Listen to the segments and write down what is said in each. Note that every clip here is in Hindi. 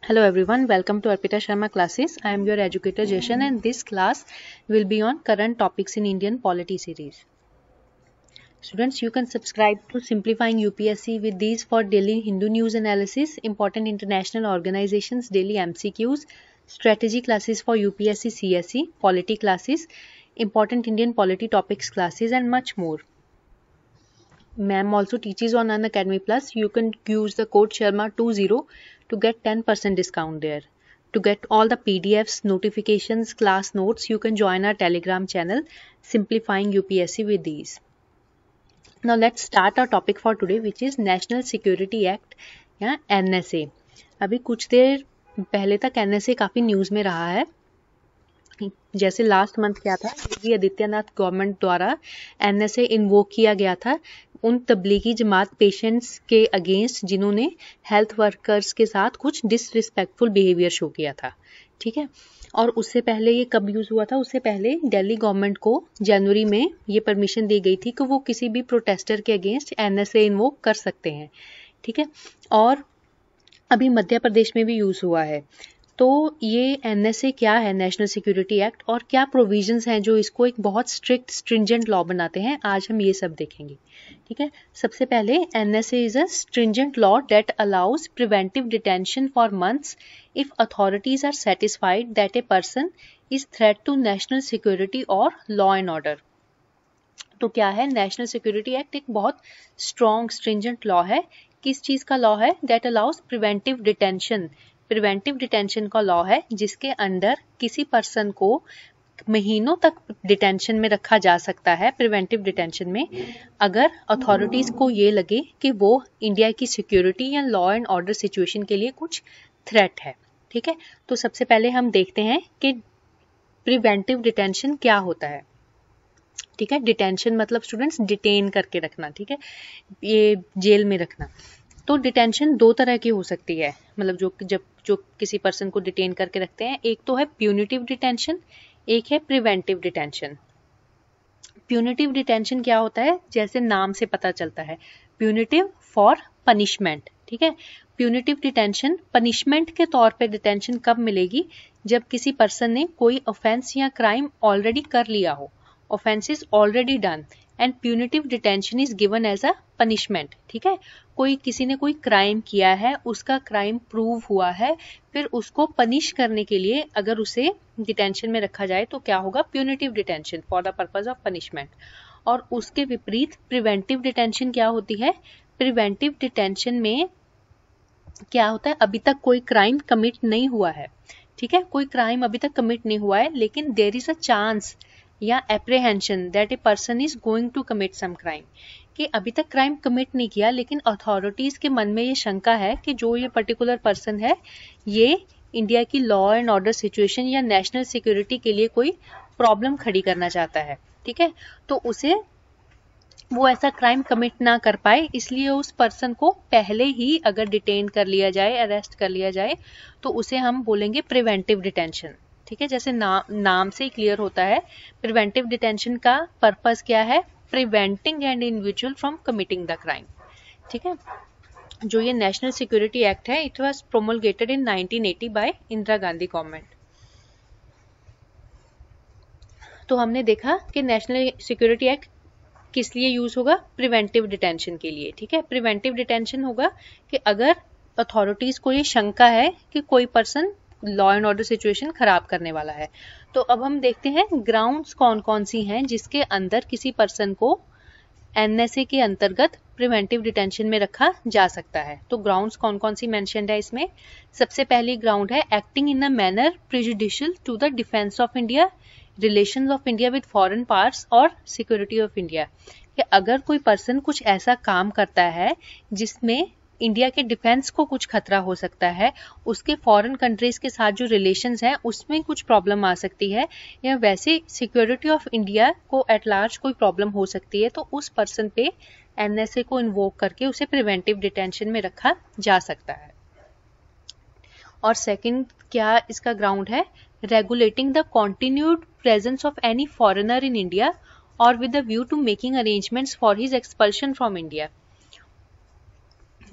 Hello everyone, welcome to Arpita Sharma classes. I am your educator Jashan and this class will be on current topics in Indian polity series. Students, you can subscribe to Simplifying UPSC with these for daily Hindu news analysis, important international organizations, daily MCQs, strategy classes for UPSC CSE, polity classes, important Indian polity topics classes and much more. Ma'am also teaches on Unacademy Plus. You can use the code Sharma20 to get 10% discount there. To get all the PDFs, notifications, class notes, you can join our Telegram channel Simplifying UPSC with these. Now let's start our topic for today, which is National Security Act या NSA. अभी कुछ देर पहले तक NSA काफ़ी न्यूज़ में रहा है. जैसे लास्ट मंथ क्या था, योगी आदित्यनाथ गवर्नमेंट द्वारा NSA इन्वोक किया गया था उन तबलीगी जमात पेशेंट्स के अगेंस्ट जिन्होंने हेल्थ वर्कर्स के साथ कुछ डिसरिस्पेक्टफुल बिहेवियर शो किया था. ठीक है, और उससे पहले ये कब यूज़ हुआ था, उससे पहले दिल्ली गवर्नमेंट को जनवरी में ये परमिशन दी गई थी कि वो किसी भी प्रोटेस्टर के अगेंस्ट NSA इन्वोक कर सकते हैं. ठीक है, और अभी मध्य प्रदेश में भी यूज़ हुआ है. तो ये NSA क्या है, नेशनल सिक्योरिटी एक्ट, और क्या प्रोविजंस हैं जो इसको एक बहुत स्ट्रिक्ट स्ट्रिंजेंट लॉ बनाते हैं, आज हम ये सब देखेंगे. ठीक है, सबसे पहले NSA is a stringent law that allows preventive detention for months if authorities are satisfied that a person is threat to national security और लॉ एंड ऑर्डर. तो क्या है, नेशनल सिक्योरिटी एक्ट एक बहुत स्ट्रॉन्ग स्ट्रिंजेंट लॉ है. किस चीज का लॉ है, that allows preventive detention. Preventive detention का लॉ है जिसके अंडर किसी पर्सन को महीनों तक डिटेंशन में रखा जा सकता है, प्रिवेंटिव डिटेंशन में, अगर अथॉरिटीज को ये लगे कि वो इंडिया की सिक्योरिटी या लॉ एंड ऑर्डर सिचुएशन के लिए कुछ थ्रेट है. ठीक है, तो सबसे पहले हम देखते हैं कि प्रिवेंटिव डिटेंशन क्या होता है. ठीक है, डिटेंशन मतलब स्टूडेंट्स डिटेन करके रखना. ठीक है, ये जेल में रखना. तो डिटेंशन दो तरह की हो सकती है, मतलब जो किसी पर्सन को डिटेन करके रखते हैं. एक तो है प्यूनिटिव डिटेंशन, एक है प्रिवेंटिव डिटेंशन. प्यूनिटिव डिटेंशन क्या होता है, जैसे नाम से पता चलता है, प्यूनिटिव फॉर पनिशमेंट. ठीक है, प्यूनिटिव डिटेंशन पनिशमेंट के तौर पे डिटेंशन कब मिलेगी, जब किसी पर्सन ने कोई ऑफेंस या क्राइम ऑलरेडी कर लिया हो, offence is already done and punitive detention is given as a punishment. ठीक है, किसी ने कोई क्राइम किया है, उसका क्राइम प्रूव हुआ है, फिर उसको पनिश करने के लिए अगर उसे डिटेंशन में रखा जाए तो क्या होगा, punitive detention for the purpose of punishment. और उसके विपरीत प्रिवेंटिव डिटेंशन क्या होती है, प्रिवेंटिव डिटेंशन में क्या होता है, अभी तक कोई क्राइम कमिट नहीं हुआ है. ठीक है, कोई क्राइम अभी तक कमिट नहीं हुआ है, लेकिन देयर इज अ चांस या apprehension that a person is going to commit some crime, कि अभी तक क्राइम कमिट नहीं किया लेकिन अथॉरिटीज के मन में ये शंका है कि जो ये पर्टिकुलर पर्सन है ये इंडिया की लॉ एंड ऑर्डर सिचुएशन या नेशनल सिक्योरिटी के लिए कोई प्रॉब्लम खड़ी करना चाहता है. ठीक है, तो उसे वो ऐसा क्राइम कमिट ना कर पाए, इसलिए उस पर्सन को पहले ही अगर डिटेन कर लिया जाए, अरेस्ट कर लिया जाए, तो उसे हम बोलेंगे प्रिवेंटिव डिटेंशन. ठीक है, जैसे नाम से ही क्लियर होता है, प्रिवेंटिव डिटेंशन का पर्पस क्या है, preventing an individual from committing the crime. ठीक है, जो ये नेशनल सिक्योरिटी एक्ट है, it was promulgated in 1980 by Indira Gandhi government. तो हमने देखा कि नेशनल सिक्योरिटी एक्ट किस लिए यूज होगा, प्रिवेंटिव डिटेंशन के लिए. ठीक है, प्रिवेंटिव डिटेंशन होगा कि अगर अथॉरिटीज को ये शंका है कि कोई person law and order situation खराब करने वाला है. तो अब हम देखते हैं ग्राउंड्स कौन कौन सी हैं जिसके अंदर किसी पर्सन को NSA के अंतर्गत प्रिवेंटिव डिटेंशन में रखा जा सकता है. तो ग्राउंड्स कौन कौन सी मेंशन्ड है इसमें, सबसे पहली ग्राउंड है acting in a manner prejudicial to the defence of India, relations of India with foreign parts और सिक्योरिटी ऑफ इंडिया. कि अगर कोई पर्सन कुछ ऐसा काम करता है जिसमें इंडिया के डिफेंस को कुछ खतरा हो सकता है, उसके फॉरेन कंट्रीज के साथ जो रिलेशंस हैं उसमें कुछ प्रॉब्लम आ सकती है, या वैसे सिक्योरिटी ऑफ इंडिया को एट लार्ज कोई प्रॉब्लम हो सकती है, तो उस पर्सन पे NSA को इन्वोक करके उसे प्रिवेंटिव डिटेंशन में रखा जा सकता है. और सेकंड क्या इसका ग्राउंड है, regulating the continued presence of any foreigner in India और with the view to making arrangements for his expulsion from India.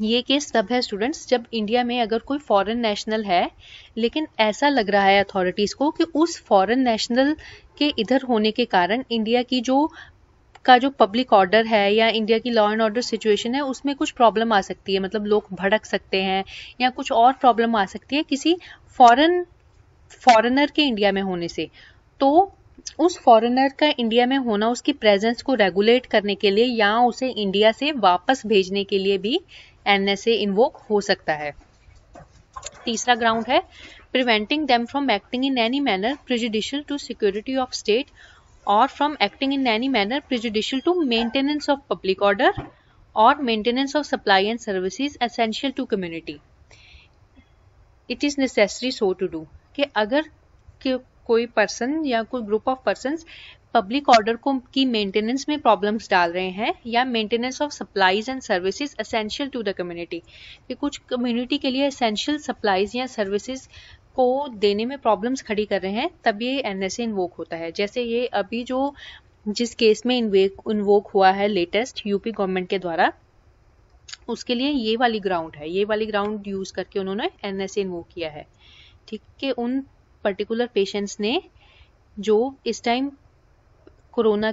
ये केस तब है स्टूडेंट्स जब इंडिया में अगर कोई फॉरेन नेशनल है, लेकिन ऐसा लग रहा है अथॉरिटीज को कि उस फॉरेन नेशनल के इधर होने के कारण इंडिया की जो पब्लिक ऑर्डर है या इंडिया की लॉ एंड ऑर्डर सिचुएशन है उसमें कुछ प्रॉब्लम आ सकती है, मतलब लोग भड़क सकते हैं या कुछ और प्रॉब्लम आ सकती है किसी फॉरेनर के इंडिया में होने से। तो उस फॉरेनर का इंडिया में होना उसकी प्रेजेंस को रेगुलेट करने के लिए या उसे इंडिया से वापस भेजने के लिए भी एनएसए इन्वोक हो सकता है। तीसरा ग्राउंड है preventing them from acting in any manner prejudicial to security of state or from acting in any manner prejudicial to maintenance of public order or maintenance of supply and services essential to community. It is necessary so to do कि अगर कोई पर्सन या कोई group of persons public order को की मेंटेनेंस में प्रॉब्लम्स डाल रहे हैं या maintenance of supplies and services essential to the community, कि कुछ कम्युनिटी के लिए एसेंशियल सप्लाईज या सर्विसेज को देने में प्रॉब्लम्स खड़ी कर रहे हैं, तब ये एनएसए इन्वोक होता है। जैसे ये अभी जो जिस केस में इन्वोक हुआ है लेटेस्ट यूपी गवर्नमेंट के द्वारा, उसके लिए ये वाली ग्राउंड है, ये वाली ग्राउंड यूज करके उन्होंने एनएसए इन्वोक किया है। ठीक है, उन पर्टिकुलर पेशेंट्स ने जो इस टाइम कोरोना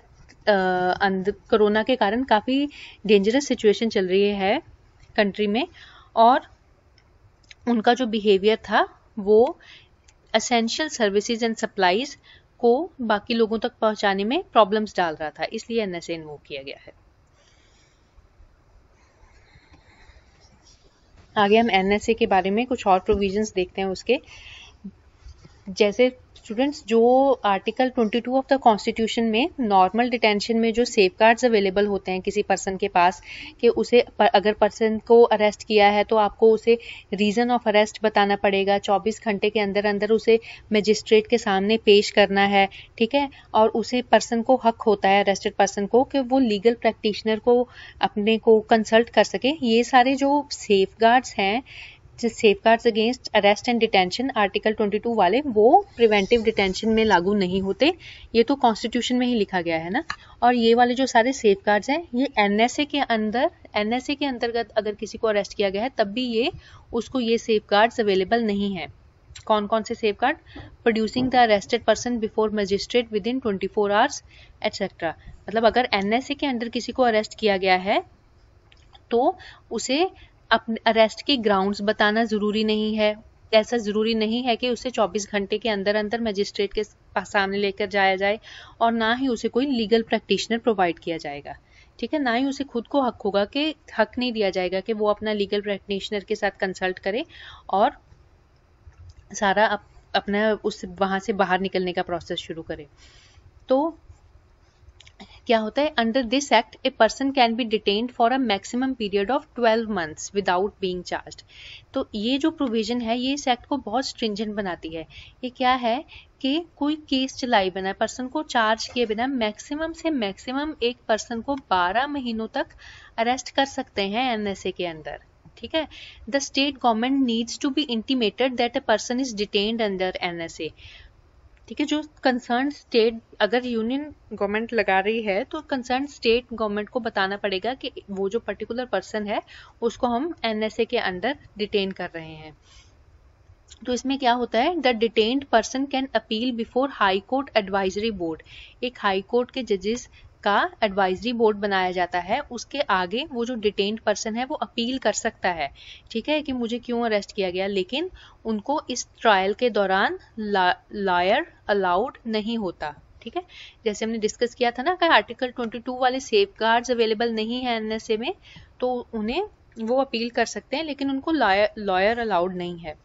के कारण काफी डेंजरस सिचुएशन चल रही है कंट्री में, और उनका जो बिहेवियर था वो एसेंशियल सर्विसेज एंड सप्लाईज को बाकी लोगों तक पहुंचाने में प्रॉब्लम्स डाल रहा था, इसलिए एनएसए इन्वोक किया गया है। आगे हम एनएसए के बारे में कुछ और प्रोविजंस देखते हैं उसके। जैसे स्टूडेंट्स, जो आर्टिकल 22 ऑफ द कॉन्स्टिट्यूशन में नॉर्मल डिटेंशन में जो सेफगार्ड्स अवेलेबल होते हैं किसी पर्सन के पास, कि उसे अगर पर्सन को अरेस्ट किया है तो आपको उसे रीजन ऑफ अरेस्ट बताना पड़ेगा, 24 घंटे के अंदर अंदर उसे मजिस्ट्रेट के सामने पेश करना है, ठीक है, और उसे पर्सन को हक होता है, अरेस्टेड पर्सन को, कि वो लीगल प्रैक्टिशनर को अपने को कंसल्ट कर सके। ये सारे जो सेफगार्ड्स हैं, safeguards against arrest and detention article 22 वाले, वो प्रिवेंटिव डिटेंशन में लागू नहीं होते, ये तो कॉन्स्टिट्यूशन में ही लिखा गया है ना। और ये वाले जो सारे सेफगार्ड्स हैं ये एनएसए के अंतर्गत अगर किसी को अरेस्ट किया गया है तब भी उसको ये सेफगार्ड्स अवेलेबल नहीं है। कौन कौन से safeguard? Producing the arrested person before magistrate within 24 hours etcetera. मतलब अगर एनएसए के अंदर किसी को अरेस्ट किया गया है तो उसे अपने अरेस्ट के ग्राउंड्स बताना जरूरी नहीं है। ऐसा जरूरी नहीं है कि उसे 24 घंटे के अंदर अंदर मजिस्ट्रेट के सामने लेकर जाया जाए, और ना ही उसे कोई लीगल प्रैक्टिशनर प्रोवाइड किया जाएगा, ठीक है, ना ही उसे खुद को हक नहीं दिया जाएगा कि वो अपना लीगल प्रैक्टिशनर के साथ कंसल्ट करे और सारा अपना उस वहां से बाहर निकलने का प्रोसेस शुरू करे। तो क्या होता है, under this act a person can be detained for a maximum period of 12 months without being charged. तो ये जो प्रोविजन है ये इस एक्ट को बहुत स्ट्रिंजेंट बनाती है। ये क्या है कि कोई केस चलाए बिना, पर्सन को चार्ज किए बिना मैक्सिमम से मैक्सिमम एक पर्सन को 12 महीनों तक अरेस्ट कर सकते हैं एनएसए के अंदर, ठीक है। The state government needs to be intimated that a person is detained under NSA, ठीक है। जो कंसर्न स्टेट, अगर यूनियन गवर्नमेंट लगा रही है तो कंसर्न स्टेट गवर्नमेंट को बताना पड़ेगा कि वो जो पर्टिकुलर पर्सन है उसको हम एनएसए के अंडर डिटेन कर रहे हैं। तो इसमें क्या होता है, the detained person can appeal before high court advisory board. एक हाई कोर्ट के जजेस का एडवाइजरी बोर्ड बनाया जाता है, उसके आगे वो जो डिटेन्ड पर्सन है वो अपील कर सकता है, ठीक है, कि मुझे क्यों अरेस्ट किया गया, लेकिन उनको इस ट्रायल के दौरान लॉयर अलाउड नहीं होता, ठीक है। जैसे हमने डिस्कस किया था ना कि आर्टिकल 22 वाले सेफगार्ड्स अवेलेबल नहीं है एनएसए में, तो उन्हें वो अपील कर सकते हैं लेकिन उनको लॉयर अलाउड नहीं है।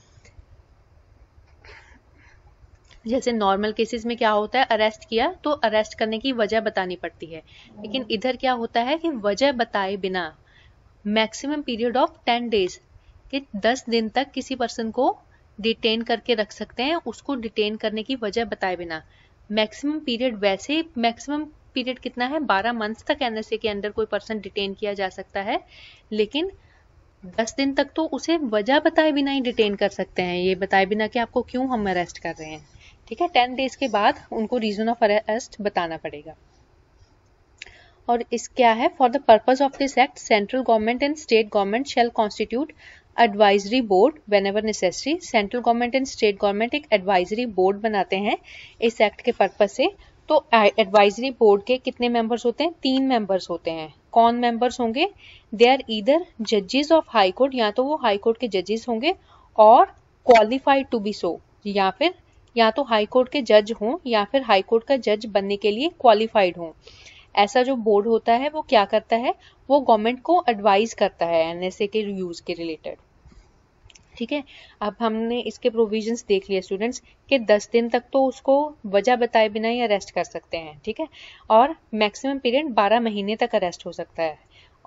जैसे नॉर्मल केसेस में क्या होता है, अरेस्ट किया तो अरेस्ट करने की वजह बतानी पड़ती है, लेकिन इधर क्या होता है कि वजह बताए बिना मैक्सिमम पीरियड ऑफ 10 डेज के 10 दिन तक किसी पर्सन को डिटेन करके रख सकते हैं, उसको डिटेन करने की वजह बताए बिना। मैक्सिमम पीरियड, वैसे मैक्सिमम पीरियड कितना है, 12 मंथ्स तक एनएसए के अंदर कोई पर्सन डिटेन किया जा सकता है, लेकिन 10 दिन तक तो उसे वजह बताए बिना ही डिटेन कर सकते हैं, ये बताए बिना कि आपको क्यों हम अरेस्ट कर रहे हैं, ठीक है। 10 डेज के बाद उनको रीजन ऑफ अरेस्ट बताना पड़ेगा। और इस क्या है, for the purpose of this act central government and state government shall constitute advisory board whenever necessary. Central government and state government एक एडवाइजरी बोर्ड बनाते हैं इस एक्ट के पर्पज से। तो एडवाइजरी बोर्ड के कितने मेंबर्स होते हैं? 3 मेंबर्स होते हैं। कौन मेंबर्स होंगे? दे आर ईदर जजेस ऑफ हाई कोर्ट, या तो वो हाई कोर्ट के जजेस होंगे, और क्वालिफाइड टू बी सो, या तो हाई कोर्ट के जज हों या फिर हाई कोर्ट का जज बनने के लिए क्वालिफाइड हों। ऐसा जो बोर्ड होता है वो क्या करता है? वो गवर्नमेंट को एडवाइज करता है एनएसए के यूज के रिलेटेड। ठीक है, अब हमने इसके प्रोविजंस देख लिए स्टूडेंट्स कि 10 दिन तक तो उसको वजह बताए बिना ही अरेस्ट कर सकते हैं। ठीक है, और मैक्सिमम पीरियड 12 महीने तक अरेस्ट हो सकता है।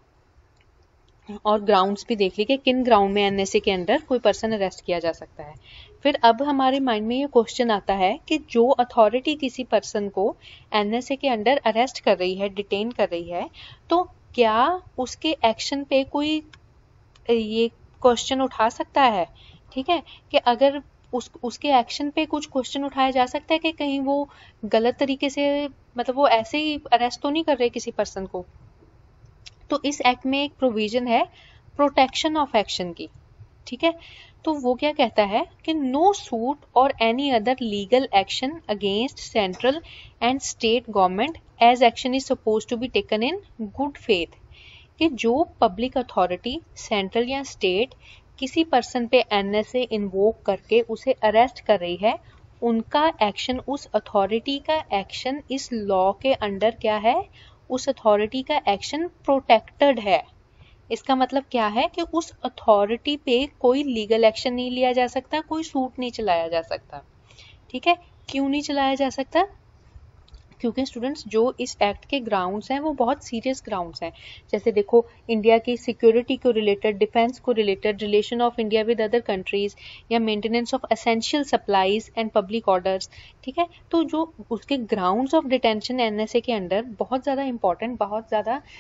और ग्राउंड्स भी देख ली कि किन ग्राउंड में एनएसए के अंडर कोई पर्सन अरेस्ट किया जा सकता है। फिर अब हमारे माइंड में ये क्वेश्चन आता है कि जो अथॉरिटी किसी पर्सन को एनएसए के अंडर अरेस्ट कर रही है, डिटेन कर रही है, तो क्या उसके एक्शन पे कोई ये क्वेश्चन उठा सकता है? ठीक है, कि अगर उसके एक्शन पे कुछ क्वेश्चन उठाया जा सकता है कि कहीं वो गलत तरीके से, मतलब वो ऐसे ही अरेस्ट तो नहीं कर रहे किसी पर्सन को। तो इस एक्ट में एक प्रोविजन है प्रोटेक्शन ऑफ एक्शन की। ठीक है, तो वो क्या कहता है कि नो सूट और any other legal action against central and state government as action is suppose to be taken in good faith. कि जो पब्लिक अथॉरिटी सेंट्रल या स्टेट किसी पर्सन पे एनएसए इन्वोक करके उसे अरेस्ट कर रही है, उनका एक्शन, उस अथॉरिटी का एक्शन इस लॉ के अंडर क्या है? उस अथॉरिटी का एक्शन प्रोटेक्टेड है। इसका मतलब क्या है कि उस अथॉरिटी पे कोई लीगल एक्शन नहीं लिया जा सकता, कोई सूट नहीं चलाया जा सकता। ठीक है, क्यों नहीं चलाया जा सकता? क्योंकि स्टूडेंट्स जो इस एक्ट के ग्राउंड्स हैं वो बहुत सीरियस ग्राउंड्स हैं। जैसे देखो, इंडिया की सिक्योरिटी को रिलेटेड, डिफेंस को related, relation of India with other countries, या maintenance of essential supplies and public orders. ठीक है, तो जो उसके ग्राउंड्स ऑफ डिटेंशन एनएसए के अंडर बहुत ज़्यादा इंपॉर्टेंट, बहुत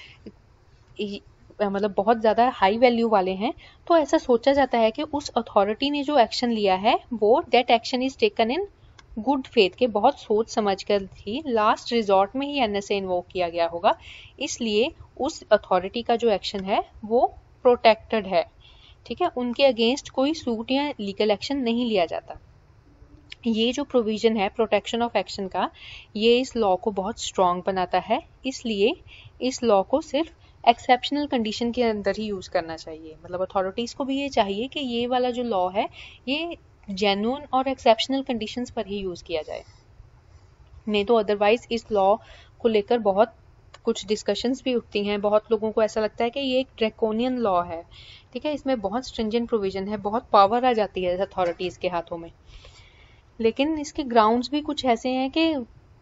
ज़्यादा हाई वैल्यू वाले हैं। तो ऐसा सोचा जाता है कि उस अथॉरिटी ने जो एक्शन लिया है वो that action is taken in good faith, के बहुत सोच समझ कर ही, लास्ट रिजॉर्ट में ही एनएसए इन्वोक किया गया होगा, इसलिए उस अथॉरिटी का जो एक्शन है वो प्रोटेक्टेड है। ठीक है, उनके अगेंस्ट कोई सूट या लीगल एक्शन नहीं लिया जाता। ये जो प्रोविजन है प्रोटेक्शन ऑफ एक्शन का, ये इस लॉ को बहुत स्ट्रॉन्ग बनाता है। इसलिए इस लॉ को सिर्फ एक्सेप्शनल कंडीशन के अंदर ही यूज करना चाहिए। मतलब अथॉरिटीज को भी ये चाहिए कि ये वाला जो लॉ है ये जेन्युइन और एक्सेप्शनल कंडीशंस पर ही यूज किया जाए, नहीं तो अदरवाइज इस लॉ को लेकर बहुत कुछ डिस्कशंस भी उठती हैं। बहुत लोगों को ऐसा लगता है कि ये एक ड्रैकोनियन लॉ है। ठीक है, इसमें बहुत स्ट्रिंजेंट प्रोविजन है, बहुत पावर आ जाती है अथॉरिटीज के हाथों में। लेकिन इसके ग्राउंड्स भी कुछ ऐसे हैं कि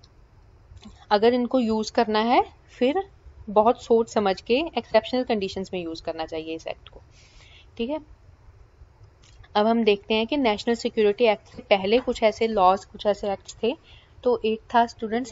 अगर इनको यूज करना है फिर बहुत सोच समझ के एक्सेप्शनल कंडीशंस में यूज करना चाहिए इस एक्ट को। ठीक है, अब हम देखते हैं कि नेशनल सिक्योरिटी एक्ट से पहले कुछ ऐसे लॉज, कुछ ऐसे एक्ट्स थे। तो एक था स्टूडेंट्स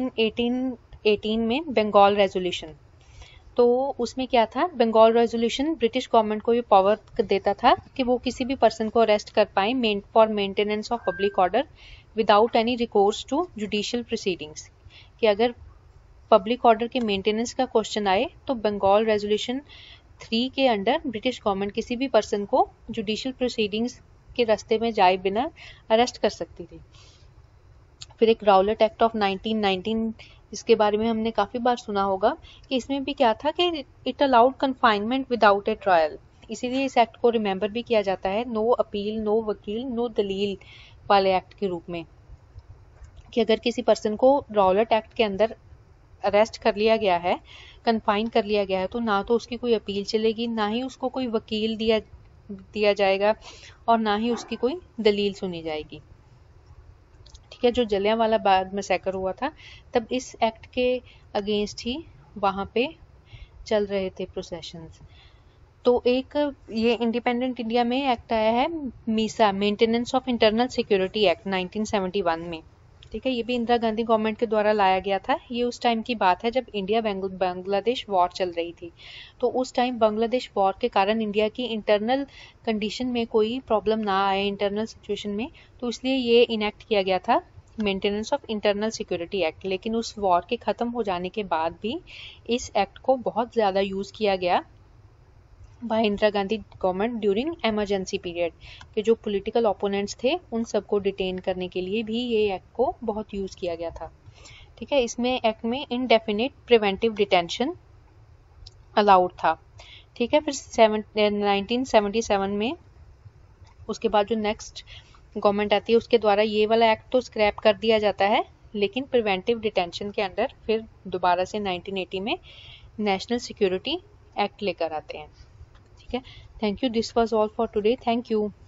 1818 में बंगाल रेजोल्यूशन। तो उसमें क्या था? बंगाल रेजोल्यूशन ब्रिटिश गवर्नमेंट को ये पावर देता था कि वो किसी भी पर्सन को अरेस्ट कर पाए for maintenance of public order without any recourse to judicial proceedings. कि अगर पब्लिक ऑर्डर के मेंटेनेंस का क्वेश्चन आए तो बंगाल रेजोल्यूशन 3 के अंडर ब्रिटिश गवर्नमेंट किसी भी पर्सन को जुडिशियल प्रोसीडिंग्स के रास्ते में जाए बिना अरेस्ट कर सकती थी। फिर एक राउलेट एक्ट ऑफ 1919, इसके बारे में हमने काफी बार सुना होगा कि इसमें भी क्या था कि it allowed confinement without a trial. इसीलिए इस एक्ट को रिमेंबर भी किया जाता है नो अपील, नो वकील, नो दलील वाले एक्ट के रूप में। कि अगर किसी पर्सन को राउलेट एक्ट के अंदर अरेस्ट कर लिया गया है, कन्फाइन कर लिया गया है, तो ना तो उसकी कोई अपील चलेगी, ना ही उसको कोई वकील दिया जाएगा, और ना ही उसकी कोई दलील सुनी जाएगी। ठीक है, जो जलियांवाला बाग मैसेकर हुआ था तब इस एक्ट के अगेंस्ट ही वहां पे चल रहे थे प्रोसेशंस। तो एक ये इंडिपेंडेंट इंडिया में एक्ट आया है MISA, maintenance of internal security act 1971 में। ठीक है, ये भी इंदिरा गांधी गवर्नमेंट के द्वारा लाया गया था। ये उस टाइम की बात है जब इंडिया बांग्लादेश वॉर चल रही थी। तो उस टाइम बांग्लादेश वॉर के कारण इंडिया की इंटरनल कंडीशन में कोई प्रॉब्लम ना आए, इंटरनल सिचुएशन में, तो इसलिए ये इनेक्ट किया गया था maintenance of internal security act. लेकिन उस वॉर के ख़त्म हो जाने के बाद भी इस एक्ट को बहुत ज़्यादा यूज़ किया गया by Indira Gandhi government during emergency period, कि जो पॉलिटिकल ओपोनेंट्स थे उन सबको डिटेन करने के लिए भी ये एक्ट को बहुत यूज़ किया गया था। ठीक है, इसमें एक्ट में इनडेफिनिट प्रिवेंटिव डिटेंशन अलाउड था। ठीक है, फिर 1977 में उसके बाद जो नेक्स्ट गवर्नमेंट आती है उसके द्वारा ये वाला एक्ट तो स्क्रैप कर दिया जाता है, लेकिन प्रिवेंटिव डिटेंशन के अंडर फिर दोबारा से 1980 में नेशनल सिक्योरिटी एक्ट लेकर आते हैं। ठीक है, thank you, this was all for today, thank you.